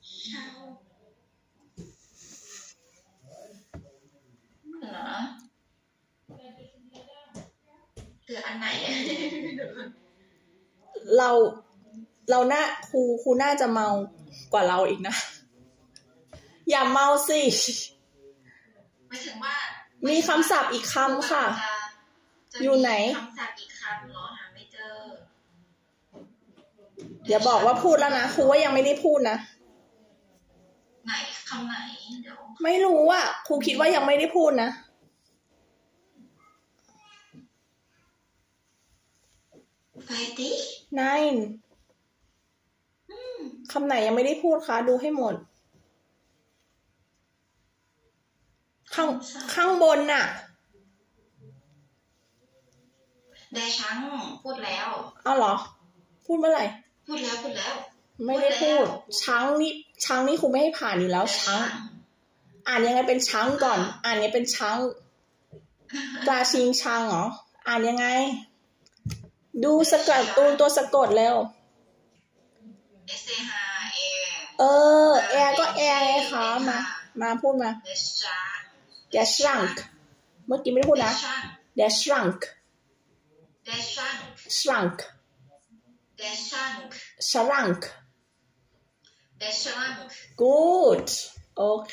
เช้าเหรอเหลืออันไหนเราน่าครูน่าจะเมากว่าเราอีกนะอย่าเมาสิหมายถึงว่ามีคำศัพท์อีกคำค่ะอยู่ไหนคำศัพท์อีกคำเหรอหาไม่เจออย่าบอกว่าพูดแล้วนะครูว่ายังไม่ได้พูดนะไหนคำไหนเดี๋ยวไม่รู้อ่ะครูคิดว่ายังไม่ได้พูดนะ9คำไหนยังไม่ได้พูดคะดูให้หมดข้างบนน่ะแดชังพูดแล้วเอาเหรอพูดเมื่อไหร่พูดแล้วไม่ได้พูดช้างนี่ครูไม่ให้ผ่านอยู่แล้วช้างอ่านยังไงเป็นช้างก่อนอ่านยังไงเป็นช้างปลาชิงช้างเหรออ่านยังไงดูสะกดตัวสะกดเร็วแอร์ก็แอร์ไงคะมาพูดมา der Schrank เมื่อกี้ไม่ได้พูดนะ der Schrank good โอเค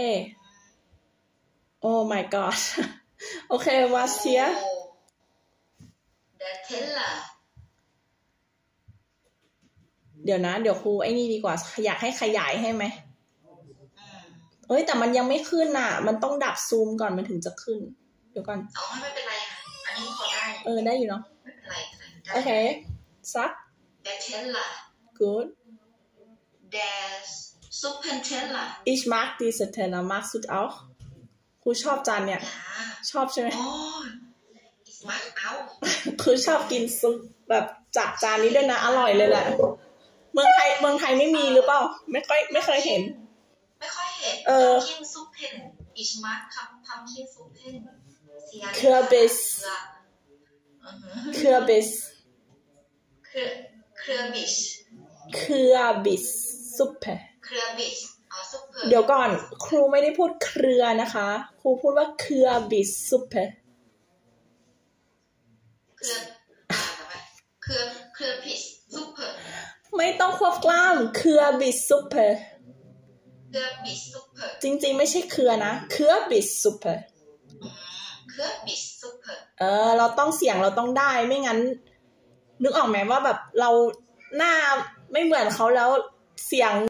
oh my god โอเค was here der Teller เดี๋ยวนะเดี๋ยวครูไอ้นี่ดีกว่าอยากให้ขยายให้ไหมแต่มันยังไม่ขึ้นน่ะมันต้องดับซูมก่อนมันถึงจะขึ้นเดี๋ยวก่อนไม่เป็นไรค่ะอันนี้พอได้ได้อยู่เนาะไม่เป็นไรโอเคซัก der Teller good der Suppenteller ich mag diese Teller magst du auch ครูชอบจานเนี่ยชอบใช่ไหม ich mag auch คือชอบกินซุปแบบจากจานนี้ด้วยนะอร่อยเลยแหละเมืองไทยไม่มีหรือเปล่าไม่เคยเห็นกินซุปเพนอิชมาร์คทำกินซุปเพนเครือบิสซุปเพเดี๋ยวก่อนครูไม่ได้พูดเครือนะคะครูพูดว่าเครือบิสซุปเพเครือบิสซุปเพไม่ต้องควบกล้ามเครือบิสซุปเพจริงๆไม่ใช่เครือนะเครือบิสซุปเพเราต้องเสียงเราต้องได้ไม่งั้นนึกออกไหมว่าแบบเราหน้าไม่เหมือนเขาแล้วเสียง